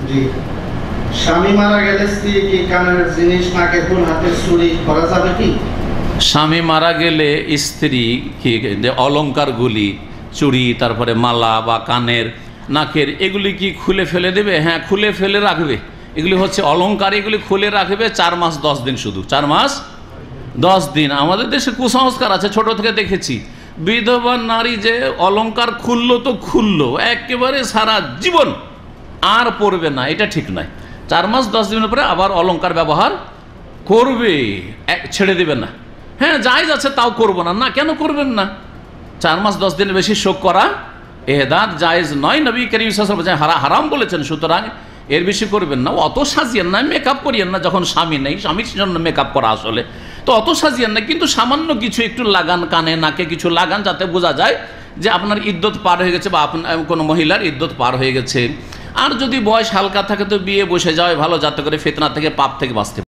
জি। স্বামী মারা গেলে স্ত্রী কি কানের জিনিস, নাকে ফুল, হাতে চুড়ি করা যাবে কি? স্বামী মারা গেলে স্ত্রী কি অলঙ্কারগুলি, চুড়ি, তারপরে মালা বা কানের, নাকের, এগুলি কি খুলে ফেলে দেবে? হ্যাঁ, খুলে ফেলে রাখবে। এগুলি হচ্ছে অলঙ্কার, এগুলি খুলে রাখবে 4 মাস 10 দিন, শুধু 4 মাস 10 দিন। আমাদের দেশে কুসংস্কার আছে, ছোট থেকে দেখেছি, বিধবা নারী যে অলঙ্কার খুললো তো খুললো, একেবারে সারা জীবন আর পরবে না, এটা ঠিক নয়। 4 মাস 10 দিনের পরে আবার অলঙ্কার ব্যবহার করবে, ছেড়ে দেবে না। হ্যাঁ, জায়েজ আছে, তাও করবো না, না কেন করবেন না? 4 মাস 10 দিনের বেশি শোক করা এহদাত জায়েজ নয়, নবী করিম সাল্লাল্লাহু আলাইহি ওয়াসাল্লাম হারাম বলেছেন। সুতরাং এর বেশি করবেন না, অত সাজিয়েন না, মেকআপ করিয়েন না। যখন স্বামী নেই, স্বামীর জন্য মেকআপ করা আসলে তো অত সাজিয়েন না, কিন্তু সামান্য কিছু একটু লাগান, কানে নাকে কিছু লাগান, যাতে বোঝা যায় যে আপনার ইদ্যত পার হয়ে গেছে বা আপনার কোনো মহিলার ইদ্যত পার হয়ে গেছে। আর যদি বয়স হালকা থাকে তো বিয়ে বসে যাওয়াই ভালো, যাতে করে ফিতনা থেকে, পাপ থেকে বাঁচতে